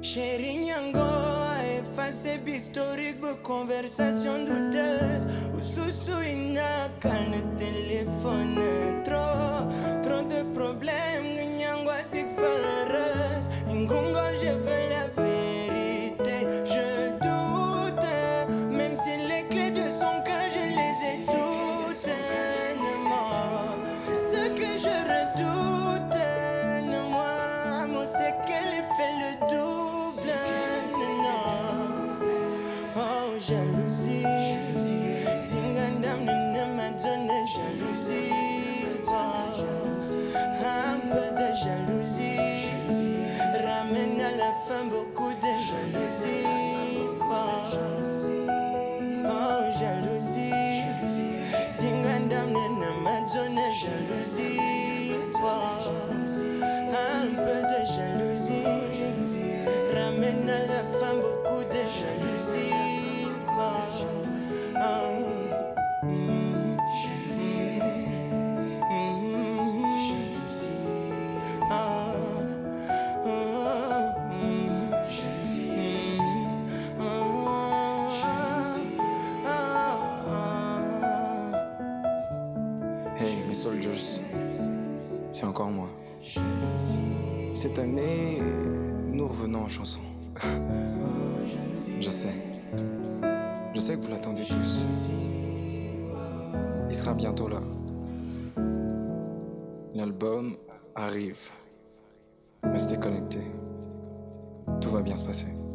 Chérie Nyango, effacer historique, conversation douteuse. Ou sous ina calme téléphone. Trop de problèmes, Nyango c'est heureuse. Ngongo, je veux la vérité. Je doute, même si les clés de son cœur, je les ai toutes. Ce que je redoute, moi, c'est qu'elle fait le double. Oh, jalousie, Tingandam ne m'a donné jalousie. Un peu de jalousie ramène à la fin beaucoup de jalousie. Oh, jalousie, Tingandam ne m'a donné jalousie. Un peu de jalousie ramène à la fin beaucoup de jalousie. Hey mes soldiers, c'est encore moi. Cette année, nous revenons en chanson. Je sais que vous l'attendez tous. Il sera bientôt là. L'album arrive. Restez connectés. Tout va bien se passer.